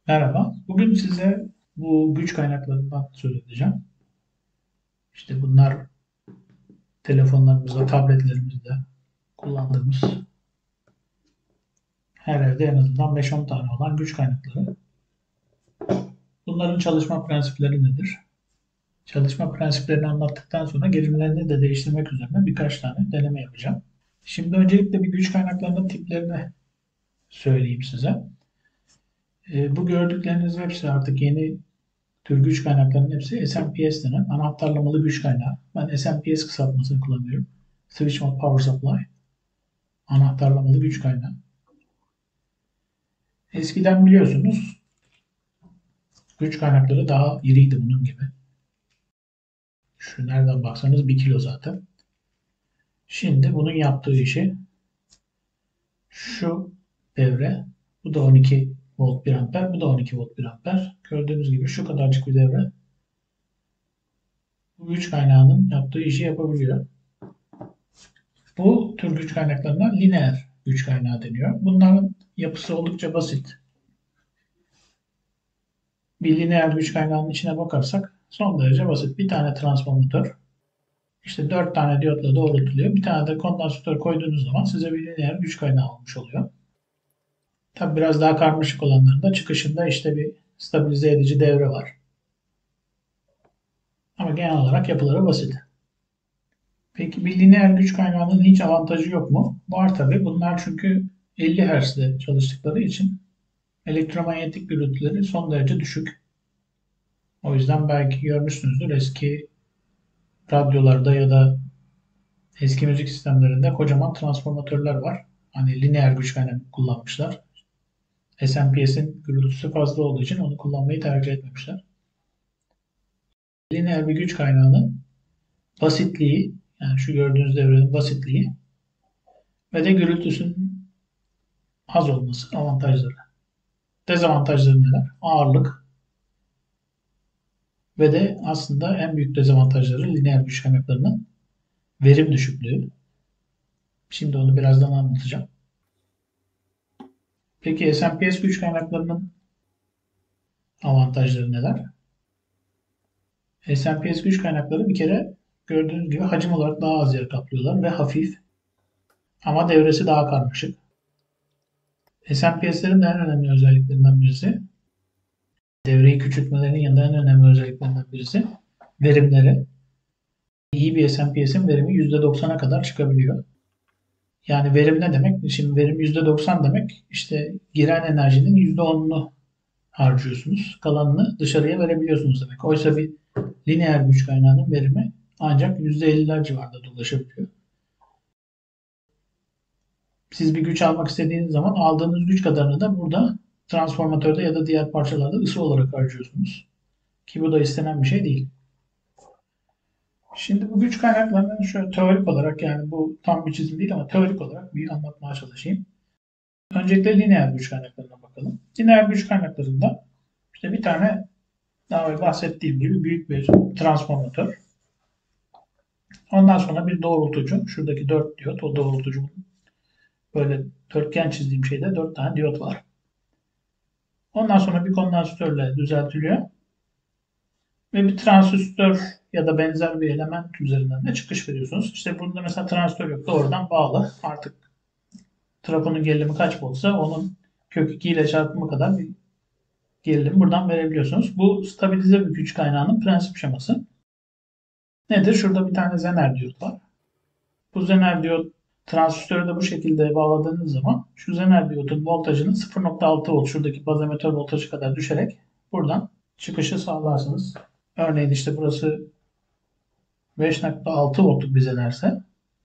Merhaba. Bugün size bu güç kaynaklarından söz edeceğim. İşte bunlar telefonlarımızda, tabletlerimizde kullandığımız her evde en azından 5-10 tane olan güç kaynakları. Bunların çalışma prensipleri nedir? Çalışma prensiplerini anlattıktan sonra gelimlerini de değiştirmek üzerine birkaç tane deneme yapacağım. Şimdi öncelikle bir güç kaynaklarının tiplerini söyleyeyim size. Bu gördükleriniz hepsi artık yeni tür güç kaynaklarının hepsi SMPS denen anahtarlamalı güç kaynağı. Ben SMPS kısaltmasını kullanıyorum. Switch Mode Power Supply. Anahtarlamalı güç kaynağı. Eskiden biliyorsunuz güç kaynakları daha iriydi bunun gibi. Şu nereden baksanız 1 kilo zaten. Şimdi bunun yaptığı işi şu devre, bu da 12 volt 1 amper, bu da 12 volt 1 amper. Gördüğünüz gibi şu kadarcık bir devre bu güç kaynağının yaptığı işi yapabiliyor. Bu tür güç kaynaklarına lineer güç kaynağı deniyor. Bunların yapısı oldukça basit. Bir lineer güç kaynağının içine bakarsak son derece basit. Bir tane transformatör, işte 4 tane diyotla doğrultuluyor. Bir tane de kondansatör koyduğunuz zaman size bir lineer güç kaynağı olmuş oluyor. Tabi biraz daha karmaşık olanlarında çıkışında işte bir stabilize edici devre var. Ama genel olarak yapıları basit. Peki bir lineer güç kaynağının hiç avantajı yok mu? Var tabi. Bunlar çünkü 50 Hz'de çalıştıkları için elektromanyetik gürültüleri son derece düşük. O yüzden belki görmüşsünüzdür eski radyolarda ya da eski müzik sistemlerinde kocaman transformatörler var. Hani lineer güç kaynağı kullanmışlar. SMPS'in gürültüsü fazla olduğu için onu kullanmayı tercih etmemişler. Lineer bir güç kaynağının basitliği, yani şu gördüğünüz devrenin basitliği ve de gürültüsünün az olması avantajları. Dezavantajları neler? Ağırlık ve de aslında en büyük dezavantajları lineer güç kaynaklarının verim düşüklüğü. Şimdi onu birazdan anlatacağım. Peki SMPS güç kaynaklarının avantajları neler? SMPS güç kaynakları bir kere gördüğünüz gibi hacim olarak daha az yer kaplıyorlar ve hafif ama devresi daha karmaşık. SMPS'lerin de en önemli özelliklerinden birisi, devreyi küçültmelerinin yanında en önemli özelliklerinden birisi verimleri. İyi bir SMPS'in verimi %90'a kadar çıkabiliyor. Yani verim ne demek? Şimdi verim %90 demek işte giren enerjinin %10'unu harcıyorsunuz. Kalanını dışarıya verebiliyorsunuz demek. Oysa bir lineer güç kaynağının verimi ancak %50'ler civarında dolaşabiliyor. Siz bir güç almak istediğiniz zaman aldığınız güç kadarını da burada transformatörde ya da diğer parçalarda ısı olarak harcıyorsunuz. Ki bu da istenen bir şey değil. Şimdi bu güç kaynaklarını şöyle teorik olarak, yani bu tam bir çizim değil ama teorik olarak bir anlatmaya çalışayım. Öncelikle lineer güç kaynaklarına bakalım. Lineer güç kaynaklarında işte bir tane daha önce bahsettiğim gibi büyük bir transformatör. Ondan sonra bir doğrultucu. Şuradaki 4 diyot. O doğrultucu böyle dörtgen çizdiğim şeyde 4 tane diyot var. Ondan sonra bir kondansatörle düzeltiliyor. Ve bir transistör ya da benzer bir element üzerinden de çıkış veriyorsunuz. İşte bunda mesela transistör yok. Doğrudan bağlı. Artık trafonun gerilimi kaç voltsa onun kök 2 ile çarpımı kadar bir gerilim buradan verebiliyorsunuz. Bu stabilize bir güç kaynağının prensip şeması. Nedir? Şurada bir tane zener diyot var. Bu zener diyot transistörü de bu şekilde bağladığınız zaman şu zener diyotun voltajını 0.6 volt, şuradaki baz emitör voltajı kadar düşerek buradan çıkışı sağlarsınız. Örneğin işte burası 5.6 voltluk bir zenerse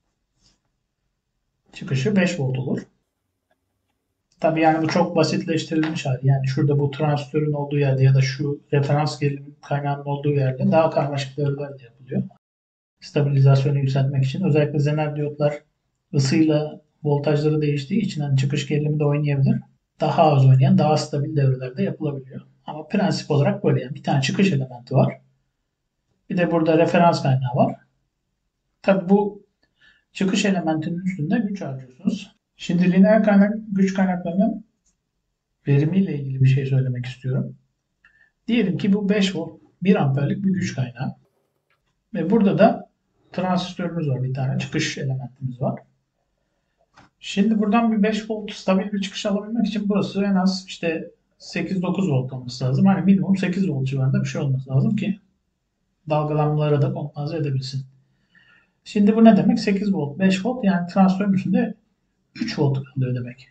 çıkışı 5 volt olur. Tabii yani bu çok basitleştirilmiş hali. Yani şurada bu transistörün olduğu yerde ya da şu referans gerilim kaynağının olduğu yerde daha karmaşık devreler de yapılıyor. Stabilizasyonu yükseltmek için. Özellikle zener diyotlar ısıyla voltajları değiştiği için hani çıkış gerilimi de oynayabilir. Daha az oynayan, daha stabil devrelerde yapılabiliyor. Ama prensip olarak böyle, yani bir tane çıkış elementi var. Bir de burada referans kaynağı var. Tabii bu çıkış elementinin üstünde güç harcıyorsunuz. Şimdi lineer kaynak, güç kaynaklarının verimiyle ilgili bir şey söylemek istiyorum. Diyelim ki bu 5 volt 1 amperlik bir güç kaynağı. Ve burada da transistörümüz var, bir tane çıkış elementimiz var. Şimdi buradan bir 5 volt stabil bir çıkış alabilmek için burası en az işte 8-9 volt olması lazım. Hani minimum 8 volt civarında bir şey olması lazım ki dalgalanmaları da kompanse edebilsin. Şimdi bu ne demek? 8 volt, 5 volt, yani transistörün üstünde 3 volt kalıyor demek.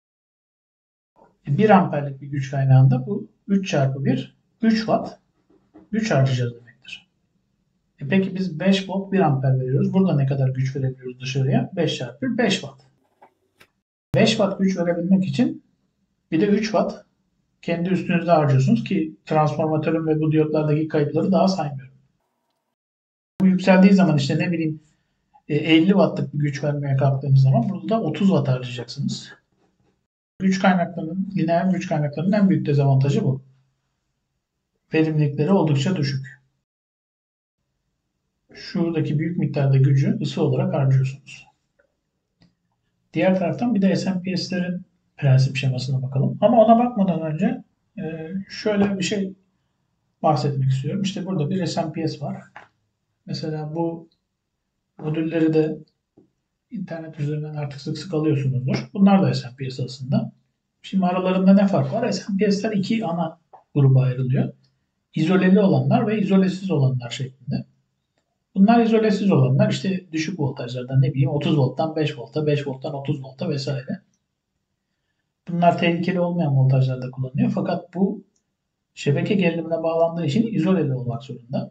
1 amperlik bir güç kaynağında bu 3 çarpı 1 3 watt güç harcayacağız demektir. Peki biz 5 volt 1 amper veriyoruz. Burada ne kadar güç verebiliyoruz dışarıya? 5 çarpı 1 5 watt. 5 watt güç verebilmek için bir de 3 watt kendi üstünüzde harcıyorsunuz ki transformatörün ve bu diyotlardaki kayıpları daha saymıyorum. Bu yükseldiği zaman işte ne bileyim 50 wattlık bir güç vermeye kalktığınız zaman burada da 30 watt harcayacaksınız. Güç kaynaklarının, lineer güç kaynaklarının en büyük dezavantajı bu. Verimlilikleri oldukça düşük. Şuradaki büyük miktarda gücü ısı olarak harcıyorsunuz. Diğer taraftan bir de SMPS'lerin prensip şemasına bakalım. Ama ona bakmadan önce şöyle bir şey bahsetmek istiyorum. İşte burada bir SMPS var. Mesela bu modülleri de internet üzerinden artık sık sık alıyorsunuzdur. Bunlar da SMPS aslında. Şimdi aralarında ne fark var? SMPS'ler iki ana gruba ayrılıyor. İzoleli olanlar ve izolesiz olanlar şeklinde. Bunlar izolesiz olanlar işte düşük voltajlardan ne bileyim 30 volttan 5 volta, 5 volttan 30 volta vesaire. Bunlar tehlikeli olmayan voltajlarda kullanılıyor. Fakat bu şebeke gerilimine bağlandığı için izoleli olmak zorunda.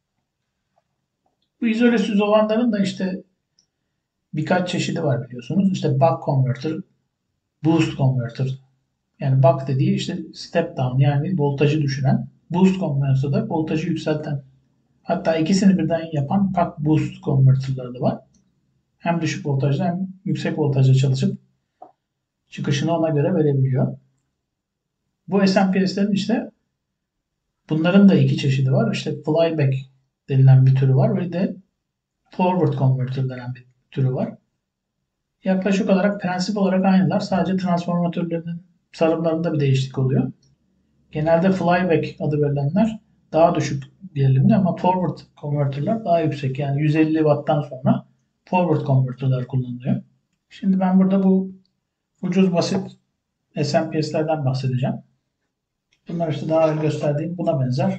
Bu izolesiz olanların da işte birkaç çeşidi var biliyorsunuz. İşte buck converter, boost converter. Yani buck dediği işte step down, yani voltajı düşüren. Boost converter da voltajı yükselten. Hatta ikisini birden yapan buck boost converter'ları da var. Hem düşük voltajda hem yüksek voltajda çalışıp çıkışını ona göre verebiliyor. Bu SMPS'lerin işte bunların da iki çeşidi var. İşte flyback denilen bir türü var ve de forward converter denen bir türü var. Yaklaşık olarak prensip olarak aynılar. Sadece transformatörlerinin sarımlarında bir değişiklik oluyor. Genelde flyback adı verilenler daha düşük gerilimli ama forward converter'lar daha yüksek. Yani 150 watt'tan sonra forward converter'lar kullanılıyor. Şimdi ben burada bu ucuz basit SMPS'lerden bahsedeceğim. Bunlar işte daha önce gösterdiğim buna benzer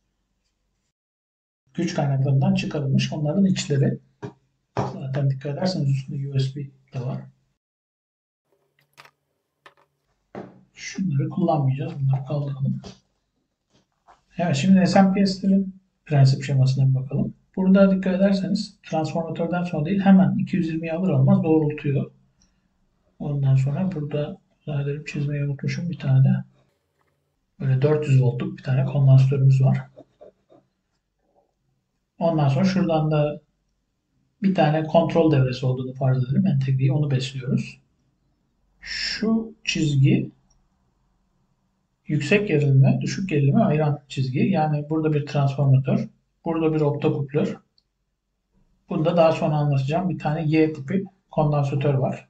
güç kaynaklarından çıkarılmış. Onların içleri. Zaten dikkat ederseniz üstünde USB de var. Şunları kullanmayacağız. Bunları kaldıralım. Evet, şimdi SMPS'lerin prensip şemasına bir bakalım. Burada dikkat ederseniz transformatörden sonra değil hemen 220'yi alır almaz doğrultuyor. Ondan sonra burada zannederim çizmeyi unutmuşum bir tane de. Böyle 400 voltluk bir tane kondansatörümüz var. Ondan sonra şuradan da bir tane kontrol devresi olduğunu farz edelim. Entegreyi onu besliyoruz. Şu çizgi yüksek gerilimle düşük gerilimi ayıran çizgi. Yani burada bir transformatör, burada bir optokupler. Bunda daha sonra anlatacağım bir tane Y tipi kondansatör var.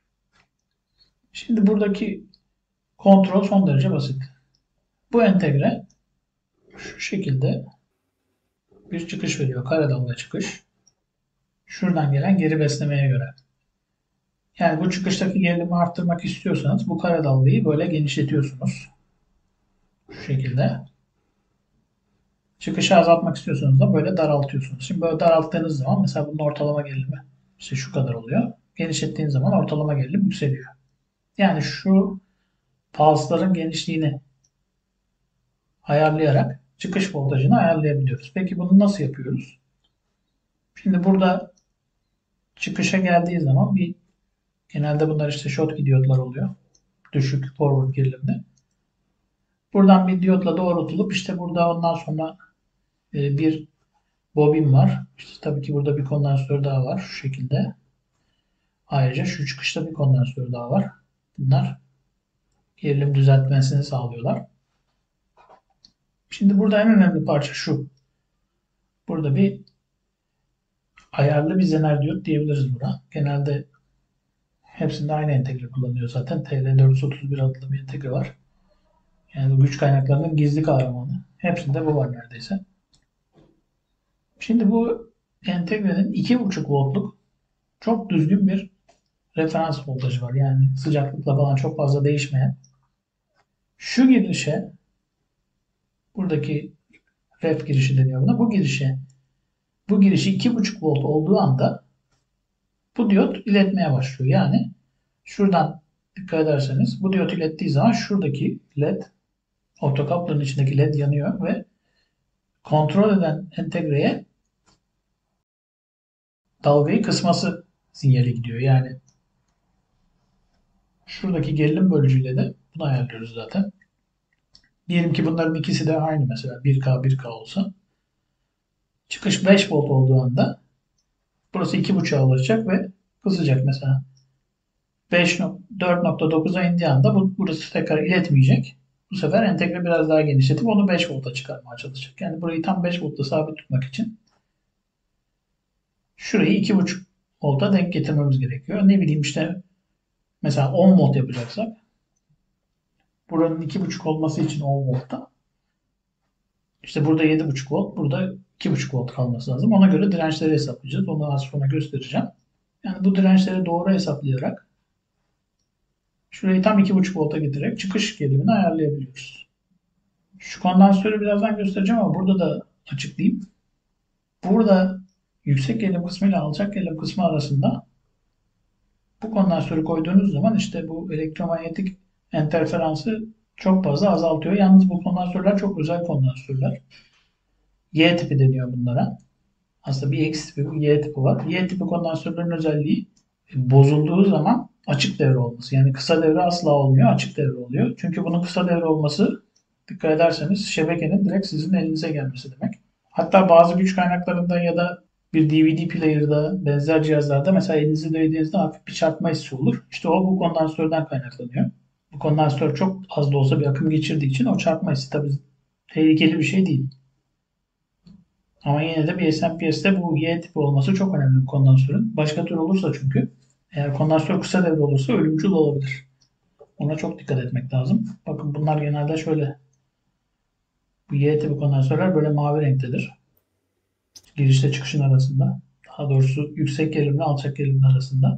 Şimdi buradaki kontrol son derece basit. Bu entegre şu şekilde bir çıkış veriyor. Kare dalga çıkış. Şuradan gelen geri beslemeye göre. Yani bu çıkıştaki gerilimi arttırmak istiyorsanız bu kare dalgayı böyle genişletiyorsunuz. Şu şekilde. Çıkışı azaltmak istiyorsanız da böyle daraltıyorsunuz. Şimdi böyle daralttığınız zaman mesela bunun ortalama gerilimi işte şu kadar oluyor. Genişlettiğiniz zaman ortalama gerilim yükseliyor. Yani şu pulse'ların genişliğini ayarlayarak çıkış voltajını ayarlayabiliyoruz. Peki bunu nasıl yapıyoruz? Şimdi burada çıkışa geldiği zaman genelde bunlar işte Schottky diyotlar oluyor. Düşük forward gerilimde. Buradan bir diyotla doğrultulup işte burada ondan sonra bir bobin var. İşte tabii ki burada bir kondansatör daha var şu şekilde. Ayrıca şu çıkışta bir kondansatör daha var. Bunlar gerilim düzeltmesini sağlıyorlar. Şimdi burada en önemli parça şu. Burada bir ayarlı bir zener diyot diyebiliriz buna. Genelde hepsinde aynı entegre kullanıyor zaten. TR431 adlı bir entegre var. güç kaynaklarının gizli kahramanı. Hepsinde bu var neredeyse. Şimdi bu entegrenin 2,5 voltluk çok düzgün bir referans voltajı var. Yani sıcaklıkla falan çok fazla değişmeyen. Şu girişe, buradaki ref girişi deniyor buna. Bu girişi 2,5 volt olduğu anda bu diyot iletmeye başlıyor. Yani şuradan dikkat ederseniz bu diyot ilettiği zaman şuradaki led, otocoupler'ın içindeki led yanıyor ve kontrol eden entegreye dalgayı kısması sinyali gidiyor. Yani şuradaki gerilim bölücüyle de bunu ayarlıyoruz zaten. Diyelim ki bunların ikisi de aynı, mesela 1K 1K olsa. Çıkış 5 volt olduğu anda burası 2,5'a ulaşacak ve kısacak mesela. 4,9'a indiği anda burası tekrar iletmeyecek. Bu sefer entegre biraz daha genişletip onu 5 volta çıkarmaya çalışacak. Yani burayı tam 5 voltta sabit tutmak için şurayı 2,5 volta denk getirmemiz gerekiyor. Ne bileyim işte mesela 10 volt yapacaksak buranın 2,5 olması için 10 voltta işte burada 7,5 volt, burada 2,5 volt kalması lazım. Ona göre dirençleri hesaplayacağız. Onu az sonra göstereceğim. Yani bu dirençleri doğru hesaplayarak şurayı tam 2,5 volta getirerek çıkış gerilimini ayarlayabiliyoruz. Şu kondansatörü birazdan göstereceğim ama burada da açıklayayım. Burada yüksek gerilim kısmı ile alçak gerilim kısmı arasında bu kondansatörü koyduğunuz zaman işte bu elektromanyetik interferansı çok fazla azaltıyor. Yalnız bu kondansatörler çok özel kondansatörler. Y tipi deniyor bunlara. Aslında bir X tipi, bir Y tipi var. Y tipi kondansatörlerin özelliği bozulduğu zaman açık devre olması. Yani kısa devre asla olmuyor, açık devre oluyor. Çünkü bunun kısa devre olması, dikkat ederseniz, şebekenin direkt sizin elinize gelmesi demek. Hatta bazı güç kaynaklarında ya da bir DVD player'da, benzer cihazlarda mesela elinizi değdiğinizde hafif bir çarpma hissi olur. İşte o bu kondansatörden kaynaklanıyor. Bu kondansatör çok az da olsa bir akım geçirdiği için o çarpma hissi tabii tehlikeli bir şey değil. Ama yine de bir SMPS'te bu Y tipi olması çok önemli bu kondansatörün. Başka tür olursa çünkü, eğer kondansatör kısa devre olursa ölümcül olabilir. Ona çok dikkat etmek lazım. Bakın bunlar genelde şöyle. Bu Y tipi kondansatörler böyle mavi renktedir. Girişle çıkışın arasında. Daha doğrusu yüksek gerilimle alçak gerilimle arasında.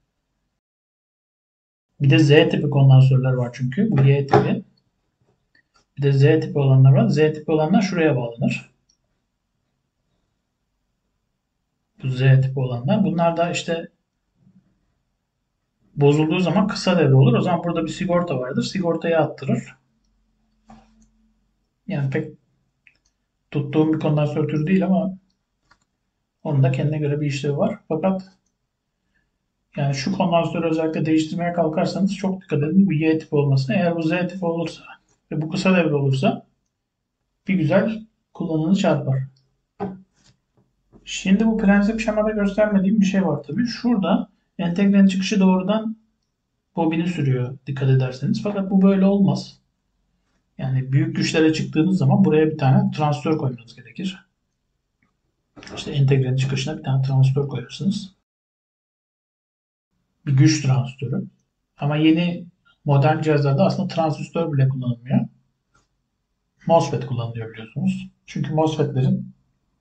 Bir de Z tipi kondansatörler var çünkü. Bu Y tipi. Bir de Z tipi olanlar var. Z tipi olanlar şuraya bağlanır. Bu Z tipi olanlar. Bunlar da işte bozulduğu zaman kısa devre olur. O zaman burada bir sigorta vardır. Sigortayı attırır. Yani pek tuttuğum bir kondansatör türü değil ama onun da kendine göre bir işlevi var. Fakat yani şu kondansatörü özellikle değiştirmeye kalkarsanız çok dikkat edin bu Y tipi olmasına. Eğer bu Z tipi olursa ve bu kısa devre olursa bir güzel kullananı çarpar. Şimdi bu prensip şemada göstermediğim bir şey var tabii. Şurada entegrenin çıkışı doğrudan bobini sürüyor dikkat ederseniz. Fakat bu böyle olmaz. Yani büyük güçlere çıktığınız zaman buraya bir tane transistör koymanız gerekir. İşte entegrenin çıkışına bir tane transistör koyarsınız. Bir güç transistörü. Ama yeni modern cihazlarda aslında transistör bile kullanılmıyor. MOSFET kullanılıyor biliyorsunuz. Çünkü MOSFET'lerin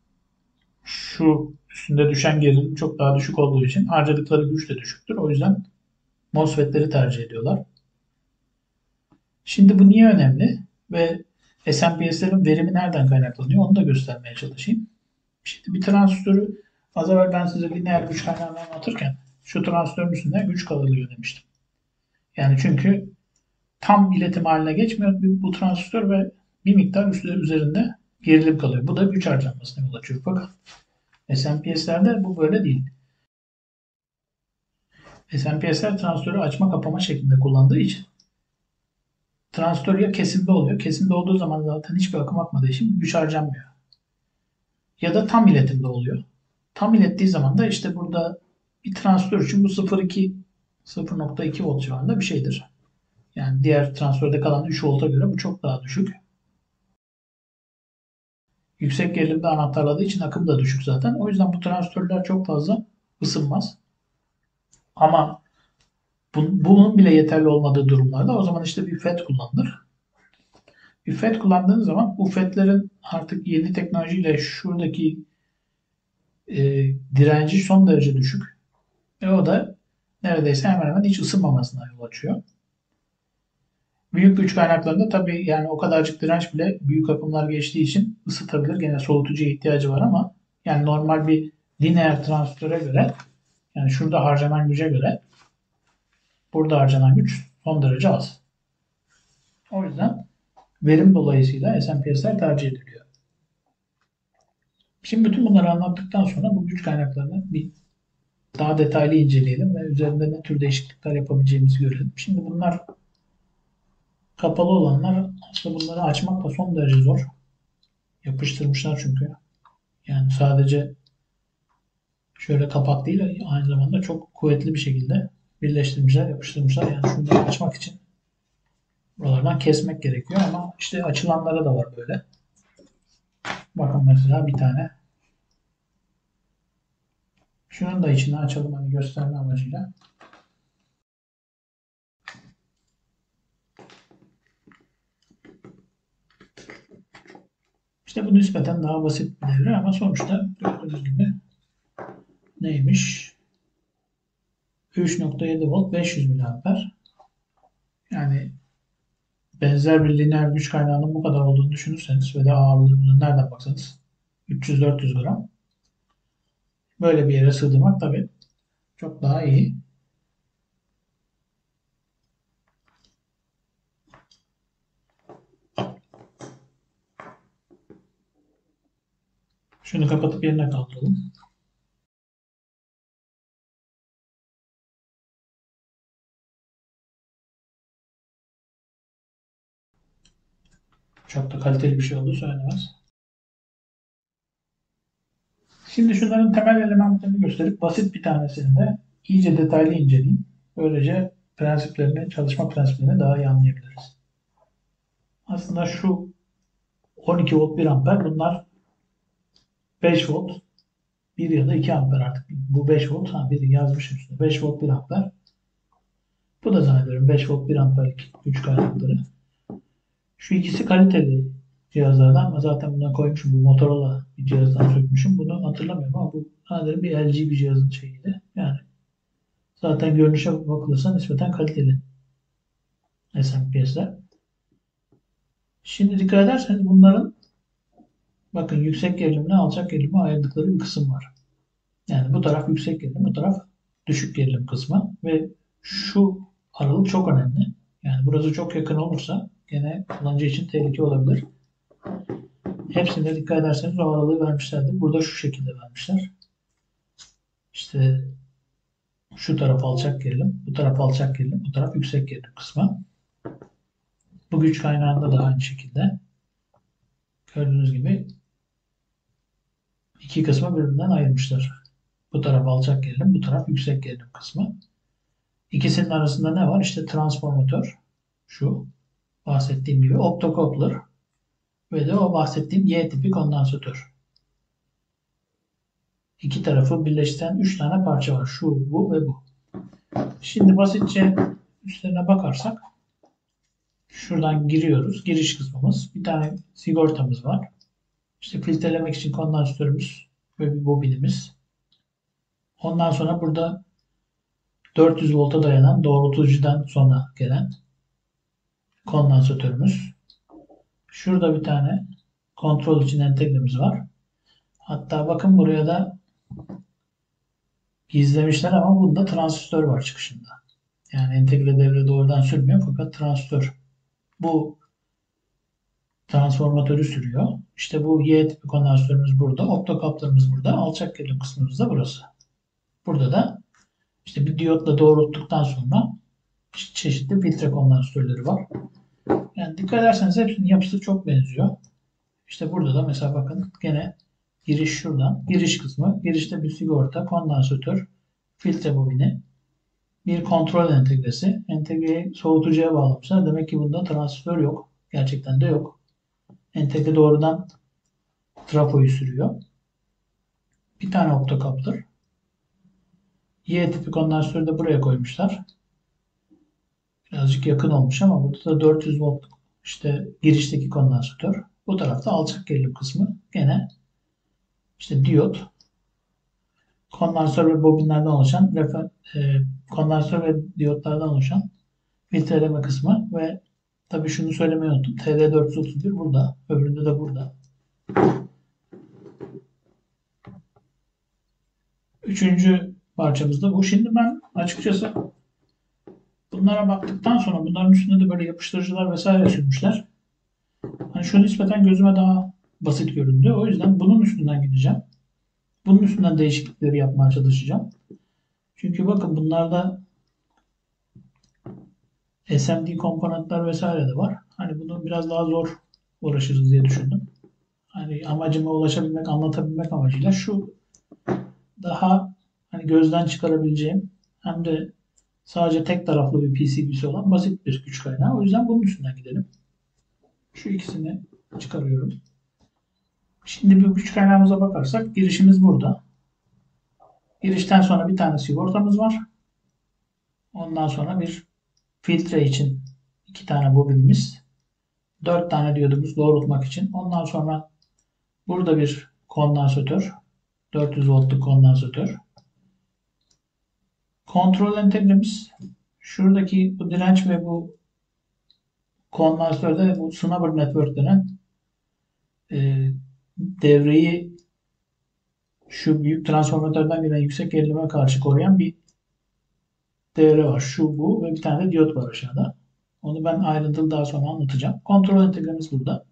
şu üstünde düşen gerilim çok daha düşük olduğu için harcadıkları güç de düşüktür. O yüzden MOSFET'leri tercih ediyorlar. Şimdi bu niye önemli ve SMPS'lerin verimi nereden kaynaklanıyor onu da göstermeye çalışayım. Şimdi bir transistörü az evvel ben size lineer güç kaynağını anlatırken şu transistörün üstünde güç kazanılıyor demiştim. Yani çünkü tam iletim haline geçmiyor bu transistör ve bir miktar üzerinde gerilim kalıyor. Bu da güç harcanmasına yol açıyor. Fakat SMPS'lerde bu böyle değil. SMPS'ler transistörü açma kapama şeklinde kullandığı için transistör ya kesimde oluyor. Kesimde olduğu zaman zaten hiçbir akım akmadığı için güç harcanmıyor. Ya da tam iletimde oluyor. Tam ilettiği zaman da işte burada bir transistör için bu 0,2 volt civarında bir şeydir. Yani diğer transistörde kalan 3 volta göre bu çok daha düşük. Yüksek gerilimde anahtarladığı için akım da düşük zaten. O yüzden bu transistörler çok fazla ısınmaz. Ama bunun bile yeterli olmadığı durumlarda o zaman işte bir FET kullanılır. Bir FET kullandığınız zaman bu FET'lerin artık yeni teknolojiyle şuradaki direnci son derece düşük. Ve o da neredeyse hemen hemen hiç ısınmamasına yol açıyor. Büyük güç kaynaklarında tabii yani o kadarcık direnç bile büyük akımlar geçtiği için ısıtabilir. Gene soğutucuya ihtiyacı var ama yani normal bir lineer transistöre göre yani şurada harcanan güce göre burada harcanan güç son derece az. O yüzden verim dolayısıyla SMPS'ler tercih ediliyor. Şimdi bütün bunları anlattıktan sonra bu güç kaynaklarını bir daha detaylı inceleyelim ve üzerinde ne tür değişiklikler yapabileceğimizi görelim. Şimdi bunlar kapalı olanlar aslında bunları açmak da son derece zor. Yapıştırmışlar çünkü. Yani sadece şöyle kapak değil aynı zamanda çok kuvvetli bir şekilde birleştirmişler, yapıştırmışlar. Yani şunları açmak için buralardan kesmek gerekiyor ama işte açılanlara da var böyle. Bakın mesela bir tane. Şunun da içini açalım hani gösterme amacıyla. İşte bu nispeten daha basit bir devre ama sonuçta gördüğünüz gibi neymiş? 3.7 volt 500 miliamper. Yani benzer bir lineer güç kaynağının bu kadar olduğunu düşünürseniz ve de ağırlığı bunun nereden baksanız 300-400 gram. Böyle bir yere sığdırmak tabii çok daha iyi. Şunu kapatıp yerine kaldıralım. Çok da kaliteli bir şey olduğu söylenemez. Şimdi şunların temel elementlerini gösterip basit bir tanesini de iyice detaylı inceleyeyim. Böylece prensiplerini, çalışma prensiplerini daha iyi anlayabiliriz. Aslında şu 12 volt 1 amper bunlar 5 volt 1 ya da 2 amper artık. Bu 5 volt. Ha biri yazmışım üstüne. 5 volt 1 amper. Bu da zannediyorum 5 volt 1 amperlik güç kaynakları. Şu ikisi kaliteli cihazlardan ama zaten buna koymuşum. Bu Motorola bir cihazdan sökmüşüm. Bunu hatırlamıyorum ama bu zannediyorum bir LG bir cihazın şeyiydi. Yani zaten görünüşe bakılırsa nispeten kaliteli SMPS'ler. Şimdi dikkat ederseniz bunların bakın yüksek gerilimle alçak gerilime ayırdıkları bir kısım var. Yani bu taraf yüksek gerilim, bu taraf düşük gerilim kısmı ve şu aralık çok önemli. Yani burası çok yakın olursa gene kullanıcı için tehlike olabilir. Hepsine dikkat ederseniz o aralığı vermişlerdir. Burada şu şekilde vermişler. İşte şu taraf alçak gerilim, bu taraf alçak gerilim, bu taraf yüksek gerilim kısmı. Bu güç kaynağında da aynı şekilde. Gördüğünüz gibi iki kısmı birbirinden ayırmışlar. Bu taraf alçak gerilim, bu taraf yüksek gerilim kısmı. İkisinin arasında ne var? İşte transformatör, şu bahsettiğim gibi optocoupler ve de o bahsettiğim Y tipi kondansatör. İki tarafı birleştiren 3 tane parça var. Şu, bu ve bu. Şimdi basitçe üstlerine bakarsak şuradan giriyoruz. Giriş kısmımız. Bir tane sigortamız var. İşte filtrelemek için kondansatörümüz ve bir bobinimiz. Ondan sonra burada 400 volta dayanan doğrultucudan sonra gelen kondansatörümüz. Şurada bir tane kontrol için entegremiz var. Hatta bakın buraya da gizlemişler ama bunda transistör var çıkışında. Yani entegre devre doğrudan sürmüyor fakat transistör bu transformatörü sürüyor. İşte bu Y tipi kondansatörümüz burada. Optokaplarımız burada. Alçak gerilim kısmımız da burası. Burada da işte bir diyotla doğrulttuktan sonra çeşitli filtre kondansatörleri var. Yani dikkat ederseniz hepsinin yapısı çok benziyor. İşte burada da mesela bakın gene giriş şuradan. Giriş kısmı. Girişte bir sigorta, kondansatör, filtre bobini, bir kontrol entegresi. Entegreyi soğutucuya bağlamışlar. Demek ki bunda transistör yok. Gerçekten de yok. Entegre doğrudan trafoyu sürüyor. Bir tane optocoupler. Y tipi kondansatörü de buraya koymuşlar. Birazcık yakın olmuş ama burada da 400 volt işte girişteki kondansatör. Bu tarafta alçak gerilim kısmı gene işte diyot, kondansatör ve bobinlerden oluşan kondansatör ve diyotlardan oluşan filtreleme kısmı ve tabii şunu söylemeyi unuttum. TD431 burada. Öbüründe de burada. Üçüncü parçamız da bu. Şimdi ben açıkçası bunlara baktıktan sonra bunların üstünde de böyle yapıştırıcılar vesaire sürmüşler. Hani şu nispeten gözüme daha basit göründü. O yüzden bunun üstünden gideceğim. Bunun üstünden değişiklikleri yapmaya çalışacağım. Çünkü bakın bunlarda SMD komponentler vesaire de var. Hani bunu biraz daha zor uğraşırız diye düşündüm. Hani amacıma ulaşabilmek, anlatabilmek amacıyla şu daha hani gözden çıkarabileceğim hem de sadece tek taraflı bir PCB'si olan basit bir güç kaynağı. O yüzden bunun üstünden gidelim. Şu ikisini çıkarıyorum. Şimdi bir güç kaynağımıza bakarsak girişimiz burada. Girişten sonra bir tane sigortamız var. Ondan sonra bir filtre için 2 tane bobinimiz. 4 tane diyodumuz doğrultmak için. Ondan sonra burada bir kondansatör. 400 voltluk kondansatör. Kontrol entegremiz. Şuradaki bu direnç ve bu kondansatörde bu snubber network denen devreyi şu büyük transformatörden gelen yüksek gerilime karşı koruyan bir devre var. Şu, bu ve bir tane de diyot var aşağıda. Onu ben ayrıntılı daha sonra anlatacağım. Kontrol entegremiz burada.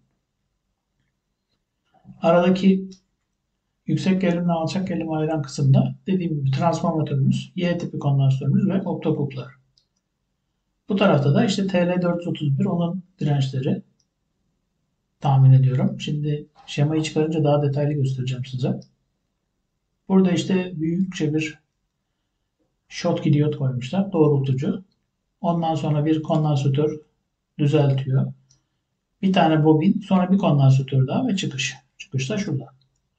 Aradaki yüksek gerilimle alçak gerilimi ayıran kısımda dediğim gibi transformatörümüz, Y tipi kondansatörümüz ve optokuplar. Bu tarafta da işte TL431 onun dirençleri tahmin ediyorum. Şimdi şemayı çıkarınca daha detaylı göstereceğim size. Burada işte büyükçe bir Schottky diyot koymuşlar. Doğrultucu. Ondan sonra bir kondansatör düzeltiyor. Bir tane bobin, sonra bir kondansatör daha ve çıkış. Çıkış da şurada.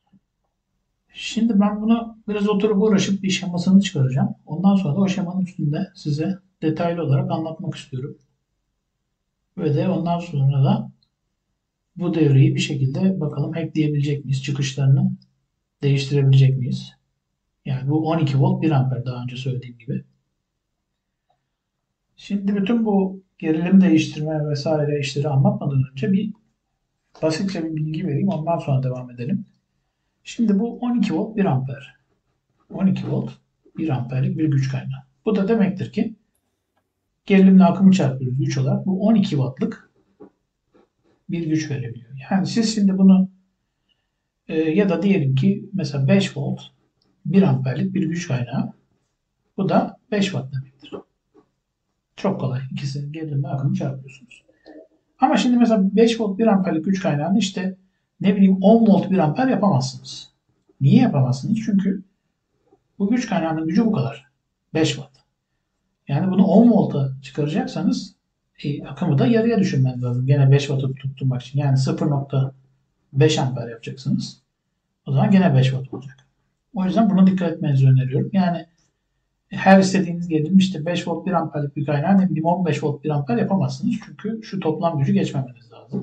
Şimdi ben bunu biraz oturup uğraşıp bir şemasını çıkaracağım. Ondan sonra da o şemanın üstünde size detaylı olarak anlatmak istiyorum. Ve de ondan sonra da bu devreyi bir şekilde bakalım hackleyebilecek miyiz? Çıkışlarını değiştirebilecek miyiz? Yani bu 12 volt 1 amper daha önce söylediğim gibi. Şimdi bütün bu gerilim değiştirme vesaire işleri anlatmadan önce bir basitçe bir bilgi vereyim. Ondan sonra devam edelim. Şimdi bu 12 volt 1 amper. 12 volt 1 amperlik bir güç kaynağı. Bu da demektir ki gerilimle akımı çarpıyoruz güç olarak. Bu 12 wattlık bir güç verebiliyor. Yani siz şimdi bunu ya da diyelim ki mesela 5 volt 1 amperlik bir güç kaynağı. Bu da 5 watt demektir. Çok kolay. İkisinin gerilimle akımı çarpıyorsunuz. Ama şimdi mesela 5 volt 1 amperlik güç kaynağını işte ne bileyim 10 volt 1 amper yapamazsınız. Niye yapamazsınız? Çünkü bu güç kaynağının gücü bu kadar. 5 watt. Yani bunu 10 volta çıkaracaksanız akımı da yarıya düşürmeniz lazım. Gene 5 wattı tutturmak için. Yani 0,5 amper yapacaksınız. O zaman gene 5 watt olacak. O yüzden buna dikkat etmenizi öneriyorum. Yani her istediğiniz gerilim işte 5 volt 1 amperlik bir kaynağı ne bileyim 15 volt 1 amper yapamazsınız. Çünkü şu toplam gücü geçmemeniz lazım.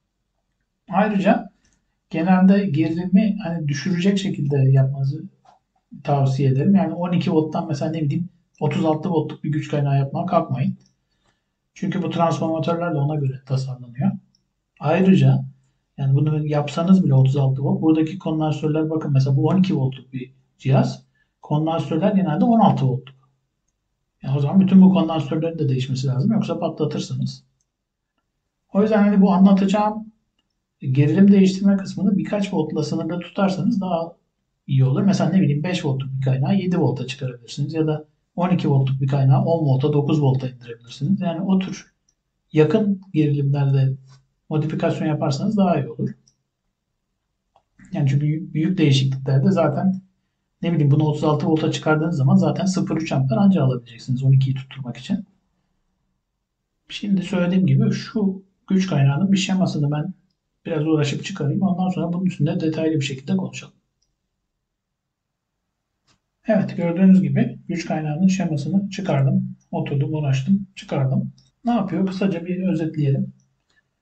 Ayrıca genelde gerilimi hani düşürecek şekilde yapmanızı tavsiye ederim. Yani 12 volttan mesela ne bileyim 36 voltluk bir güç kaynağı yapmaya kalkmayın. Çünkü bu transformatörler de ona göre tasarlanıyor. Ayrıca yani bunu yapsanız bile 36 volt. Buradaki kondansatörler bakın mesela bu 12 voltluk bir cihaz. Kondansatörler genelde 16 voltluk. Yani o zaman bütün bu kondansatörlerin de değişmesi lazım. Yoksa patlatırsınız. O yüzden hani bu anlatacağım gerilim değiştirme kısmını birkaç voltla sınırda tutarsanız daha iyi olur. Mesela ne bileyim 5 voltluk bir kaynağı 7 volta çıkarabilirsiniz. Ya da 12 voltluk bir kaynağı 10 volta 9 volta indirebilirsiniz. Yani o tür yakın gerilimlerde modifikasyon yaparsanız daha iyi olur. Yani çünkü büyük değişikliklerde zaten ne bileyim bunu 36 volta çıkardığınız zaman zaten 0,3 amper anca alabileceksiniz 12'yi tutturmak için. Şimdi söylediğim gibi şu güç kaynağının bir şemasını ben biraz uğraşıp çıkarayım. Ondan sonra bunun üstünde detaylı bir şekilde konuşalım. Evet gördüğünüz gibi güç kaynağının şemasını çıkardım. Oturdum uğraştım çıkardım. Ne yapıyor? Kısaca bir özetleyelim.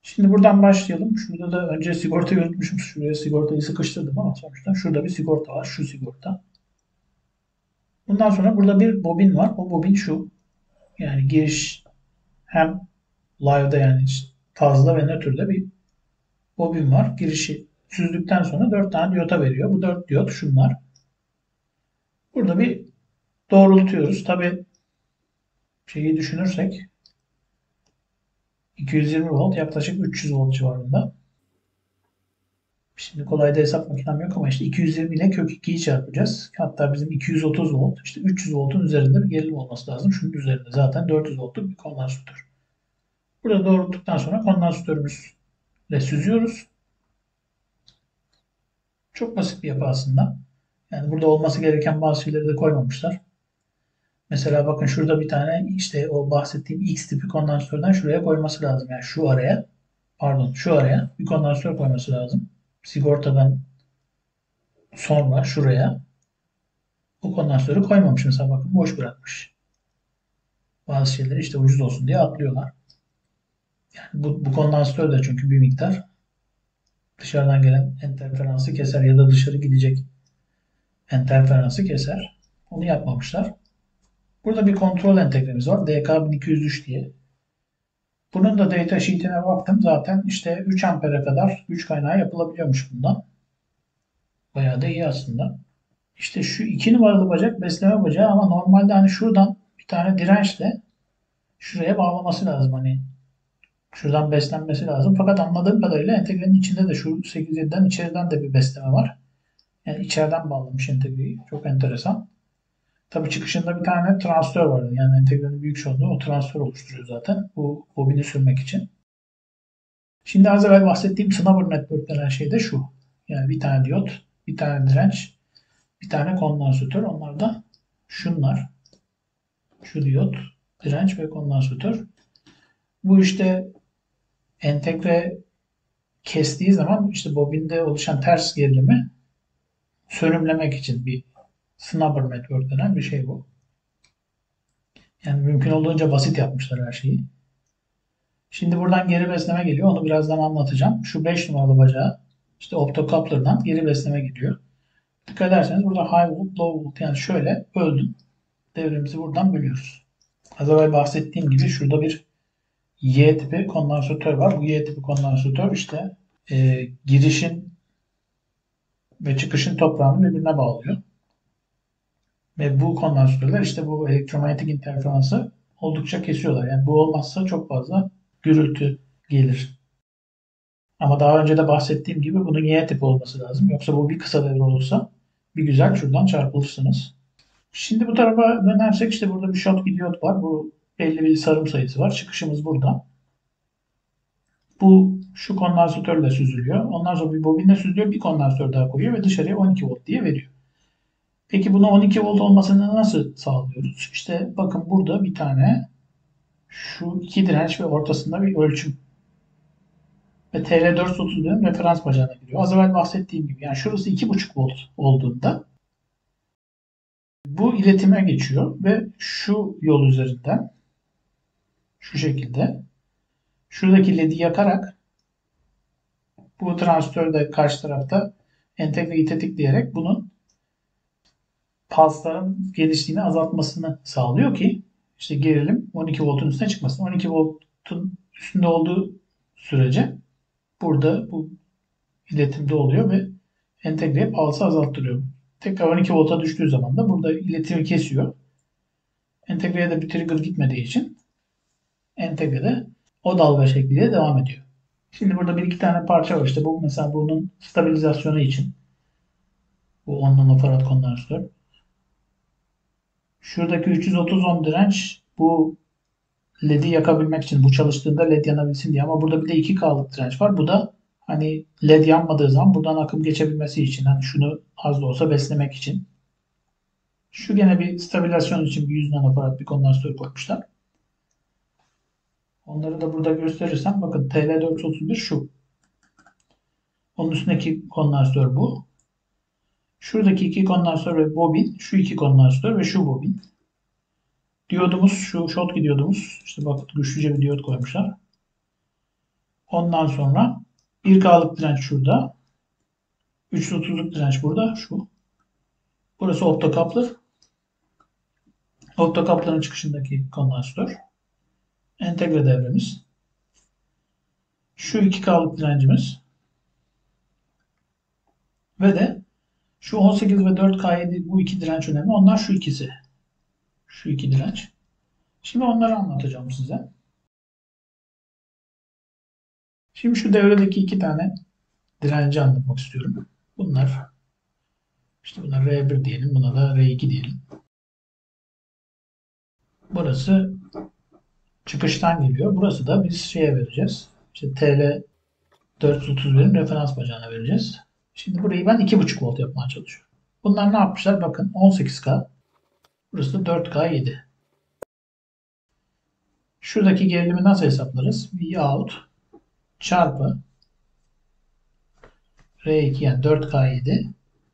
Şimdi buradan başlayalım. Şurada da önce sigortayı unutmuşum. Şuraya sigortayı sıkıştırdım ama sonuçta şurada bir sigorta var. Şu sigorta. Bundan sonra burada bir bobin var. O bobin şu. Yani giriş hem live'da yani fazla ve nötrde bir bobin var. Girişi süzdükten sonra 4 tane diyota veriyor. Bu 4 diyot şunlar. Burada bir doğrultuyoruz. Tabi şeyi düşünürsek 220 volt yaklaşık 300 volt civarında. Şimdi kolay da hesap makinem yok ama işte 220 ile kök 2'yi çarpacağız. Hatta bizim 230 volt işte 300 voltun üzerinde bir gerilim olması lazım. Şunun üzerinde zaten 400 voltluk bir kondansatör. Burada doğrulttuktan sonra kondansatörümüzle süzüyoruz. Çok basit bir yapı aslında. Yani burada olması gereken bazı şeyleri de koymamışlar. Mesela bakın şurada bir tane işte o bahsettiğim X tipi kondansatörden şuraya koyması lazım. Yani şu araya, pardon şu araya bir kondansatör koyması lazım. Sigortadan sonra şuraya o kondansatörü koymamış. Mesela bakın boş bırakmış. Bazı şeyleri işte ucuz olsun diye atlıyorlar. Yani bu kondansatör de çünkü bir miktar dışarıdan gelen interferansı keser ya da dışarı gidecek interferansı keser. Onu yapmamışlar. Burada bir kontrol entegremiz var. DK1203 diye. Bunun da data sheet'ine baktım. Zaten işte 3 ampere kadar güç kaynağı yapılabiliyormuş bundan. Bayağı da iyi aslında. İşte şu 2 numaralı bacak besleme bacağı ama normalde hani şuradan bir tane dirençle şuraya bağlaması lazım. Hani şuradan beslenmesi lazım. Fakat anladığım kadarıyla entegrenin içinde de şu 8.7'den içeriden de bir besleme var. Yani içeriden bağlamış entegreyi. Çok enteresan. Tabii çıkışında bir tane transistör vardı. Yani entegrenin büyük çoğunluğu o transistör oluşturuyor zaten. Bu bobini sürmek için. Şimdi az evvel bahsettiğim Snubber Network denen şey de şu. Yani bir tane diyot, bir tane direnç, bir tane kondansatör. Onlar da şunlar. Şu diyot, direnç ve kondansatör. Bu işte entegre kestiği zaman işte bobinde oluşan ters gerilimi sönümlemek için bir Snubber Network denen bir şey bu. Yani mümkün olduğunca basit yapmışlar her şeyi. Şimdi buradan geri besleme geliyor. Onu birazdan anlatacağım. Şu 5 numaralı bacağı işte optocoupler'dan geri besleme geliyor. Dikkat ederseniz burada high volt, low volt yani şöyle böldüm. Devremizi buradan bölüyoruz. Az evvel bahsettiğim gibi şurada bir Y tipi kondansatör var. Bu Y tipi kondansatör işte girişin ve çıkışın toprağını birbirine bağlıyor. Ve bu kondansatörler işte bu elektromanyetik interferansı oldukça kesiyorlar. Yani bu olmazsa çok fazla gürültü gelir. Ama daha önce de bahsettiğim gibi bunun Y tipi olması lazım. Yoksa bu bir kısa devre olursa bir güzel şuradan çarpılırsınız. Şimdi bu tarafa dönersek işte burada bir Schottky diyot var. Bu belli bir sarım sayısı var. Çıkışımız burada. Bu şu kondansatörle süzülüyor. Ondan sonra bir bobinle süzülüyor. Bir kondansatör daha koyuyor ve dışarıya 12 volt diye veriyor. Peki bunu 12 volt olmasını nasıl sağlıyoruz? İşte bakın burada bir tane şu iki direnç ve ortasında bir ölçüm. Ve TL431'in referans bacağına giriyor. Az evvel bahsettiğim gibi yani şurası 2,5 volt olduğunda bu iletime geçiyor ve şu yol üzerinden şu şekilde şuradaki led'i yakarak bu transistörü de karşı tarafta entegreyi tetikleyerek bunun pulsların genişliğini azaltmasını sağlıyor ki işte gerilim 12 voltun üstüne çıkmasın. 12 voltun üstünde olduğu sürece burada bu iletimde oluyor ve entegreye pulse'ı azalttırıyor. Tekrar 12 volta düştüğü zaman da burada iletimi kesiyor. Entegreye de bir trigger gitmediği için entegrede o dalga şekliyle devam ediyor. Şimdi burada bir iki tane parça var. İşte bu mesela bunun stabilizasyonu için. Bu 10 nanofarad kondansatör. Şuradaki 330 ohm direnç bu LED'i yakabilmek için. Bu çalıştığında LED yanabilsin diye. Ama burada bir de 2K'lık direnç var. Bu da hani LED yanmadığı zaman buradan akım geçebilmesi için. Hani şunu az da olsa beslemek için. Şu gene bir stabilizasyon için bir 100 nanofarad bir kondansatör koymuşlar. Onları da burada gösterirsem bakın TL431 şu. Onun üstündeki kondansatör bu. Şuradaki iki kondansatör ve bobin, şu iki kondansatör ve şu bobin. Diyodumuz şu Schottky diyodumuz. İşte bakın güçlüce bir diyot koymuşlar. Ondan sonra 1K'lık direnç şurada. 330'luk direnç burada. Şu. Burası optocoupler. Optocoupler'ın çıkışındaki kondansatör. Entegre devremiz. Şu 2K'lık direncimiz. Ve de şu 18 ve 4K7 bu iki direnç önemli. Onlar şu ikisi. Şu iki direnç. Şimdi onları anlatacağım size. Şimdi şu devredeki iki tane direnci anlatmak istiyorum. Bunlar işte buna R1 diyelim. Buna da R2 diyelim. Burası çıkıştan geliyor. Burası da biz şeye vereceğiz. İşte TL 431'in referans bacağına vereceğiz. Şimdi burayı ben 2,5 volt yapmaya çalışıyorum. Bunlar ne yapmışlar? Bakın 18K. Burası da 4K7. Şuradaki gerilimi nasıl hesaplarız? Vout çarpı R2 yani 4K7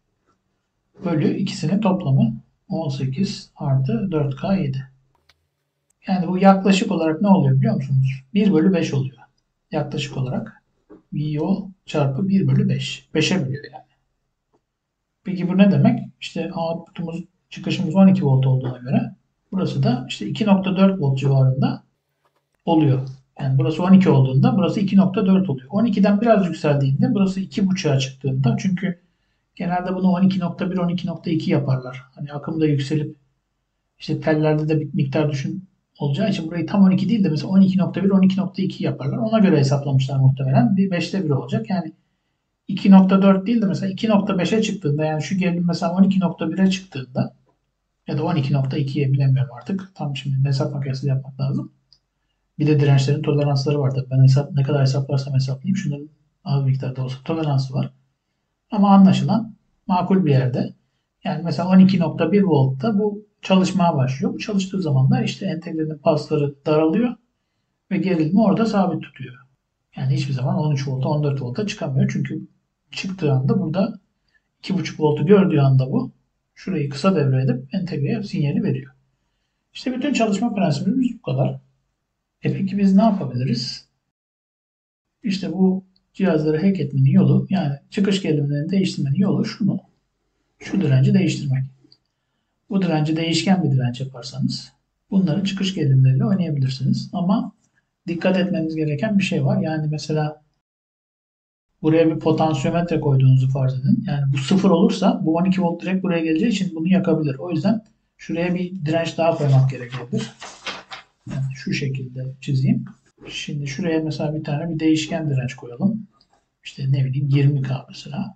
bölü ikisinin toplamı 18 artı 4K7. Yani bu yaklaşık olarak ne oluyor biliyor musunuz? 1 bölü 5 oluyor. Yaklaşık olarak VO çarpı 1 bölü 5. 5'e bölüyor yani. Peki bu ne demek? İşte output'umuz, çıkışımız 12 volt olduğuna göre burası da işte 2,4 volt civarında oluyor. Yani burası 12 olduğunda burası 2,4 oluyor. 12'den biraz yükseldiğinde burası 2,5'a çıktığında çünkü genelde bunu 12,1, 12,2 yaparlar. Hani akım da yükselip işte tellerde de bir miktar düşün olacağı için burayı tam 12 değil de mesela 12,1, 12,2 yaparlar. Ona göre hesaplamışlar muhtemelen. Bir 5'te 1 olacak. Yani 2,4 değil de mesela 2,5'e çıktığında yani şu gerilim mesela 12,1'e çıktığında ya da 12,2'ye bilemiyorum artık. Tam şimdi hesap makinesi yapmak lazım. Bir de dirençlerin toleransları var tabii. Ben ne kadar hesaplarsam hesaplayayım. Şunların az miktarda olsa toleransı var. Ama anlaşılan makul bir yerde. Yani mesela 12,1 voltta bu çalışmaya başlıyor. Bu çalıştığı zaman da işte entegrenin pasları daralıyor ve gerilimi orada sabit tutuyor. Yani hiçbir zaman 13 volta 14 volta çıkamıyor. Çünkü çıktığı anda burada 2,5 voltu gördüğü anda bu şurayı kısa devre edip entegreye sinyali veriyor. İşte bütün çalışma prensibimiz bu kadar. Peki biz ne yapabiliriz? İşte bu cihazları hack etmenin yolu yani çıkış gerilimlerini değiştirmenin yolu şu direnci değiştirmek. Bu direnci değişken bir direnç yaparsanız bunların çıkış gerilimleriyle oynayabilirsiniz. Ama dikkat etmeniz gereken bir şey var. Yani mesela buraya bir potansiyometre koyduğunuzu farz edin. Yani bu sıfır olursa bu 12 volt direkt buraya geleceği için bunu yakabilir. O yüzden şuraya bir direnç daha koymak gerekebilir. Yani şu şekilde çizeyim. Şimdi şuraya mesela bir tane bir değişken direnç koyalım. İşte ne bileyim 20K mesela.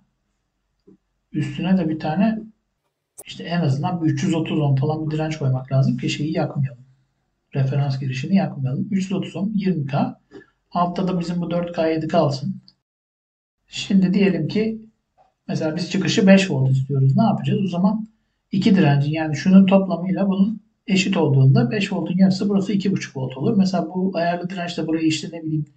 Üstüne de bir tane işte en azından bir 330 ohm falan bir direnç koymak lazım ki şeyi yakmayalım. Referans girişini yakmayalım. 330 ohm 20K. Altta da bizim bu 4K 7 kalsın. Şimdi diyelim ki mesela biz çıkışı 5 volt istiyoruz. Ne yapacağız? O zaman iki direncin yani şunun toplamıyla bunun eşit olduğunda 5 voltun yarısı burası 2,5 volt olur. Mesela bu ayarlı dirençle burayı işte ne bileyim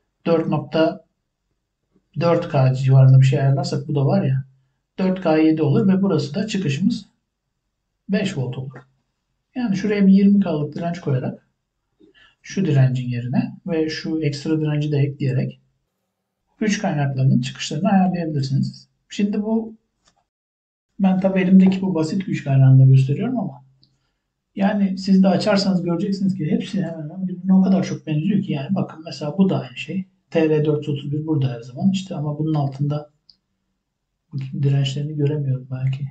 4,4K civarında bir şey ayarlarsak bu da var ya 4K7 olur ve burası da çıkışımız 5 volt olur. Yani şuraya bir 20K'lık direnç koyarak şu direncin yerine ve şu ekstra direnci de ekleyerek güç kaynaklarının çıkışlarını ayarlayabilirsiniz. Şimdi bu ben tabii elimdeki bu basit güç kaynağını da gösteriyorum ama yani siz de açarsanız göreceksiniz ki hepsi hemen hemen birbirine o kadar çok benziyor ki yani bakın mesela bu da aynı şey. TR431 burada her zaman işte ama bunun altında dirençlerini göremiyorum belki.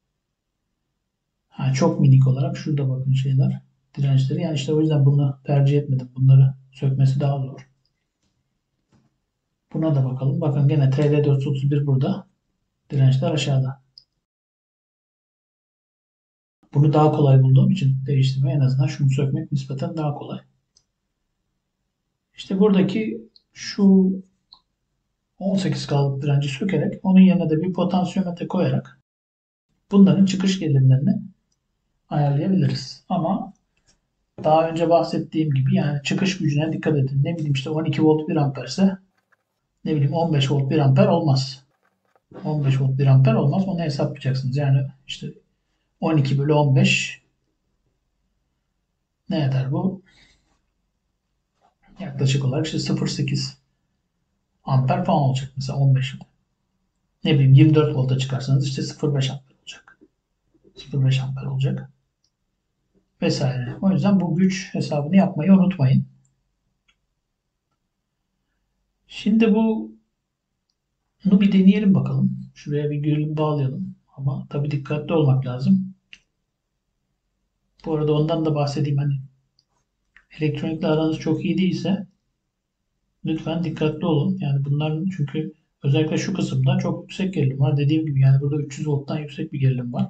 Ha, çok minik olarak şurada bakın şeyler dirençleri yani işte o yüzden bunu tercih etmedim. Bunları sökmesi daha zor. Buna da bakalım. Bakın gene TL431 burada. Dirençler aşağıda. Bunu daha kolay bulduğum için değiştirmeye en azından şunu sökmek nispeten daha kolay. İşte buradaki şu 18K'lık direnci sökerek onun yerine de bir potansiyometre koyarak bunların çıkış gerilimlerini ayarlayabiliriz. Ama daha önce bahsettiğim gibi yani çıkış gücüne dikkat edin. Ne bileyim işte 12 volt 1 amperse ne bileyim 15 volt 1 amper olmaz. 15 volt 1 amper olmaz. Onu hesaplayacaksınız. Yani işte 12 bölü 15 ne eder bu? Yaklaşık olarak işte 0,8 amper falan olacak mesela 15. Ne bileyim 24 volta çıkarsanız işte 0,5 amper olacak. 0,5 amper olacak. Vesaire. O yüzden bu güç hesabını yapmayı unutmayın. Şimdi bunu bir deneyelim bakalım. Şuraya bir gerilim bağlayalım. Ama tabii dikkatli olmak lazım. Bu arada ondan da bahsedeyim. Hani elektronikle aranız çok iyi değilse lütfen dikkatli olun. Yani bunların çünkü özellikle şu kısımda çok yüksek gerilim var. Dediğim gibi yani burada 300 volttan yüksek bir gerilim var.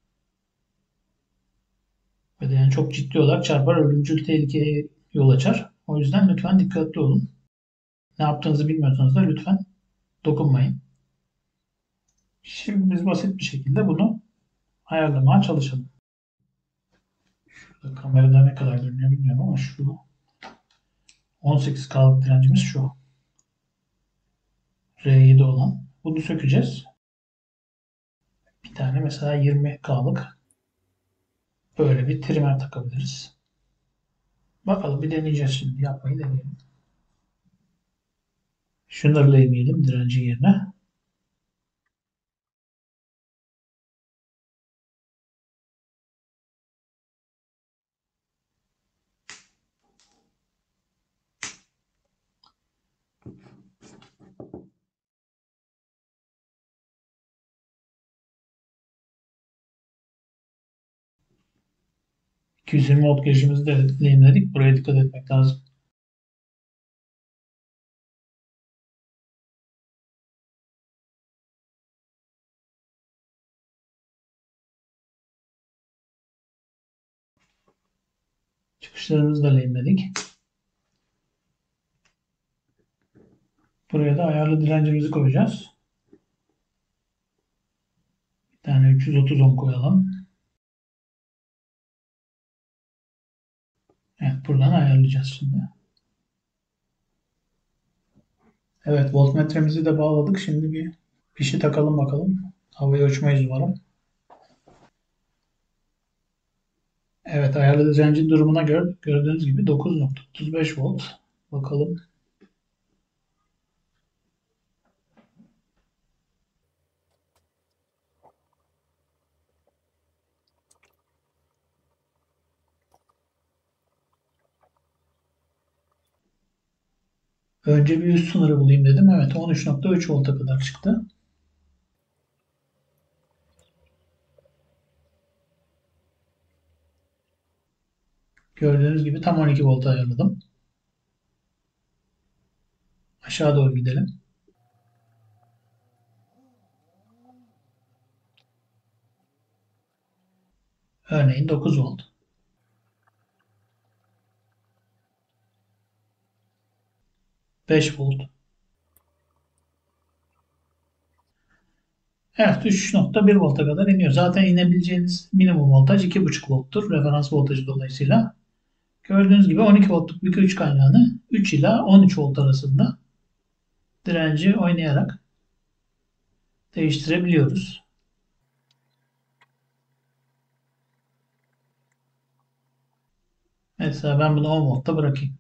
Ve de yani çok ciddi olarak çarpar, ölümcül tehlikeye yol açar. O yüzden lütfen dikkatli olun. Ne yaptığınızı bilmiyorsanız da lütfen dokunmayın. Şimdi biz basit bir şekilde bunu ayarlamaya çalışalım. Şurada kamerada ne kadar görünüyor bilmiyorum ama şu 18K'lık direncimiz şu. R7 olan. Bunu sökeceğiz. Bir tane mesela 20K'lık böyle bir trimmer takabiliriz. Bakalım bir deneyeceğiz şimdi. Yapmayı deneyelim. Şunları lehmeyelim direncin yerine. ...220 volt girişimizi de lehimledik. Buraya dikkat etmek lazım. Çıkışlarımızı da lehimledik. Buraya da ayarlı direncimizi koyacağız. Bir tane 330 ohm koyalım. Evet, buradan ayarlayacağız şimdi. Evet, voltmetremizi de bağladık. Şimdi bir fişi takalım bakalım. Havayı ölçmeyiz umarım. Evet, ayarlı direncin durumuna göre gördüğünüz gibi 9,35 volt. Bakalım. Önce bir üst sınırı bulayım dedim. Evet, 13,3 volta kadar çıktı. Gördüğünüz gibi tam 12 volta ayarladım. Aşağı doğru gidelim. Örneğin 9 volt. 5 volt. Evet, 3,1 volta kadar iniyor. Zaten inebileceğiniz minimum voltaj 2,5 volttur. Referans voltajı dolayısıyla. Gördüğünüz gibi 12 voltluk bir güç kaynağını 3 ila 13 volt arasında direnci oynayarak değiştirebiliyoruz. Mesela ben bunu 10 voltta bırakayım.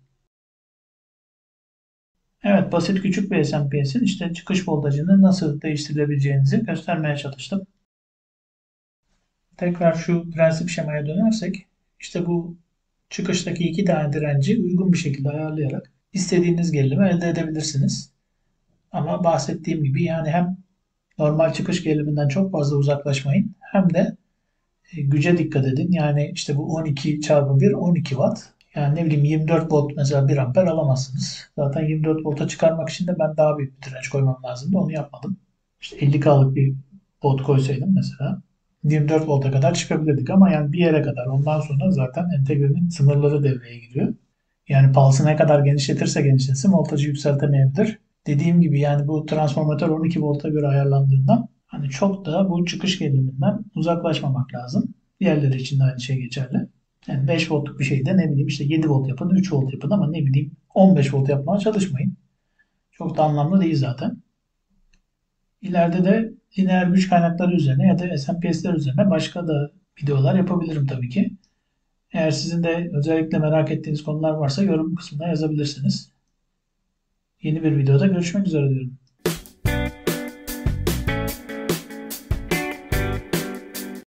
Evet, basit küçük bir SMPS'in işte çıkış voltajını nasıl değiştirilebileceğinizi göstermeye çalıştım. Tekrar şu prensip şemaya dönersek, işte bu çıkıştaki iki tane direnci uygun bir şekilde ayarlayarak istediğiniz gerilimi elde edebilirsiniz. Ama bahsettiğim gibi yani hem normal çıkış geriliminden çok fazla uzaklaşmayın hem de güce dikkat edin. Yani işte bu 12 çarpı 1 12 watt. Yani ne bileyim 24 volt mesela 1 amper alamazsınız. Zaten 24 volta çıkarmak için de ben daha büyük bir direnç koymam lazımdı. Onu yapmadım. İşte 50K'lık bir pot koysaydım mesela 24 volta kadar çıkabilirdik ama yani bir yere kadar. Ondan sonra zaten entegrenin sınırları devreye giriyor. Yani pulse'ı ne kadar genişletirse genişletsin voltajı yükseltemeyebilir. Dediğim gibi yani bu transformatör 12 volta göre ayarlandığından hani çok da bu çıkış geriliminden uzaklaşmamak lazım. Diğerleri için de aynı şey geçerli. Yani 5 voltluk bir şeyde ne bileyim işte 7 volt yapın, 3 volt yapın ama ne bileyim 15 volt yapmaya çalışmayın. Çok da anlamlı değil zaten. İleride de lineer güç kaynakları üzerine ya da SMPS'ler üzerine başka da videolar yapabilirim tabii ki. Eğer sizin de özellikle merak ettiğiniz konular varsa yorum kısmına yazabilirsiniz. Yeni bir videoda görüşmek üzere diyorum.